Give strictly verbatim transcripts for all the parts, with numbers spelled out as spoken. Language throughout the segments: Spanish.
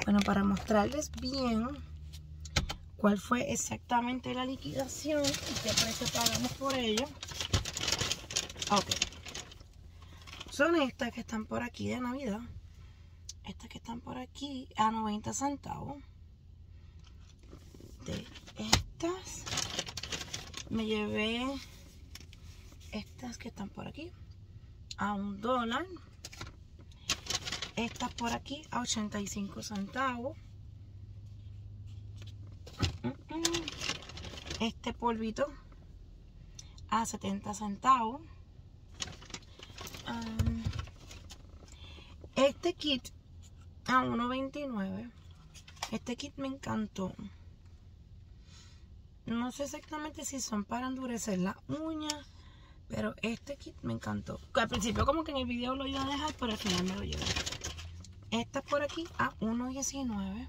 Bueno, para mostrarles bien cuál fue exactamente la liquidación y qué precio pagamos por ello. Ok. Son estas que están por aquí de Navidad. Estas que están por aquí a noventa centavos. De estas me llevé estas que están por aquí a un dólar. Estas por aquí a ochenta y cinco centavos. Este polvito a setenta centavos. Um, este kit a uno veintinueve. Este kit me encantó. No sé exactamente si son para endurecer las uñas, pero este kit me encantó. Al principio como que en el video lo iba a dejar, pero al final me lo llevé. Estas por aquí a uno diecinueve.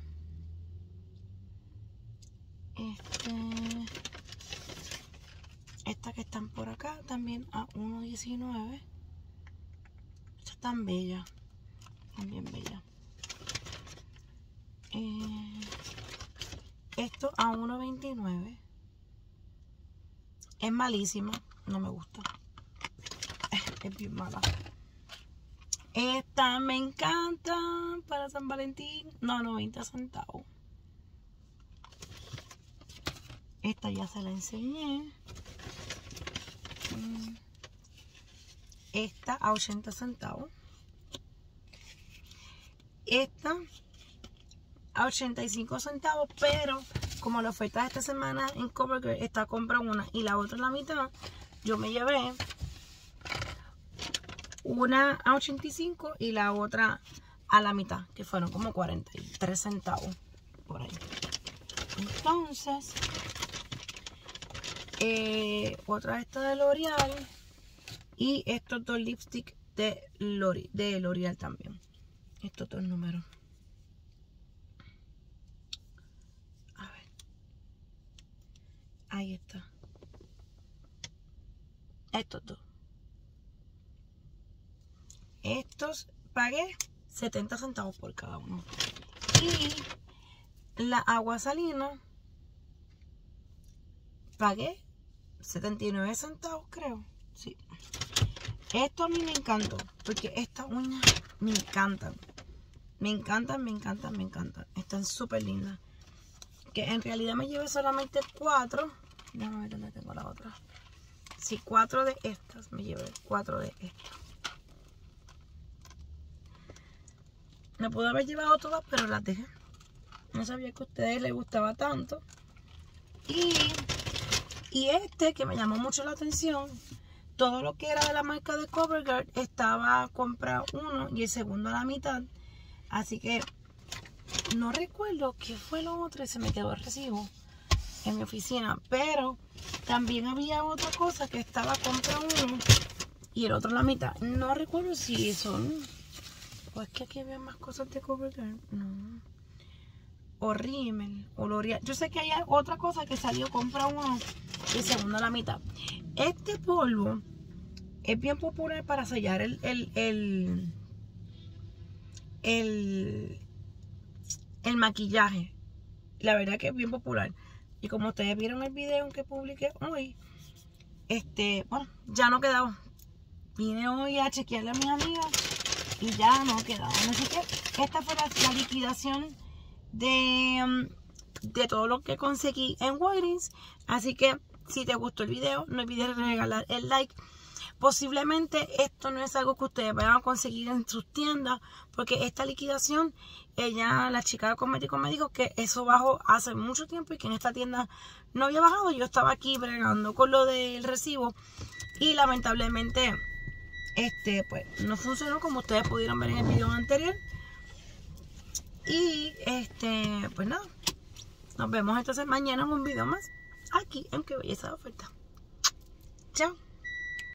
Este, estas que están por acá también a uno diecinueve. Estas están bellas. Están bien bellas. Eh, esto a uno veintinueve. Es malísima. No me gusta. Es bien mala. Esta me encanta para San Valentín. No, noventa centavos. Esta ya se la enseñé. Esta a ochenta centavos. Esta a ochenta y cinco centavos. Pero como la oferta de esta semana en CoverGirl, esta compra una y la otra en la mitad, yo me llevé una a ochenta y cinco y la otra a la mitad, que fueron como cuarenta y tres centavos por ahí. Entonces, eh, otra esta de L'Oreal y estos dos lipsticks de L'Oreal de L'Oreal también. Estos dos números. A ver. Ahí está. Estos dos. Estos pagué setenta centavos por cada uno. Y la agua salina pagué setenta y nueve centavos, creo. Sí. Esto a mí me encantó, porque estas uñas me encantan. Me encantan, me encantan, me encantan. Están súper lindas. Que en realidad me llevé solamente cuatro. Déjame ver dónde tengo la otra. Sí, cuatro de estas. Me llevé cuatro de estas. Me pude haber llevado todas, pero las dejé. No sabía que a ustedes les gustaba tanto. Y, y este que me llamó mucho la atención, todo lo que era de la marca de CoverGirl estaba comprado uno y el segundo a la mitad. Así que no recuerdo qué fue lo otro y se me quedó el recibo en mi oficina. Pero también había otra cosa que estaba comprado uno y el otro a la mitad. No recuerdo si son... Pues que aquí había más cosas de CoverGirl. No. O Rimmel. O L'Oreal. Yo sé que hay otra cosa que salió. Compra uno y el segundo a la mitad. Este polvo es bien popular para sellar el... El, el, el, el maquillaje. La verdad que es bien popular. Y como ustedes vieron el video que publiqué hoy. Este... Bueno, ya no quedaba. Vine hoy a chequearle a mis amigas. Y ya no quedaba. Así que esta fue la, la liquidación de, um, de todo lo que conseguí en Walgreens. Así que si te gustó el video, no olvides regalar el like. Posiblemente esto no es algo que ustedes vayan a conseguir en sus tiendas, porque esta liquidación, ella, la chica de cosméticos me dijo que eso bajó hace mucho tiempo y que en esta tienda no había bajado. Yo estaba aquí bregando con lo del recibo y lamentablemente... Este, pues, no funcionó como ustedes pudieron ver en el video anterior. Y, este, pues nada. Nos vemos entonces mañana en un video más. Aquí en Qué Belleza de Oferta. Chao.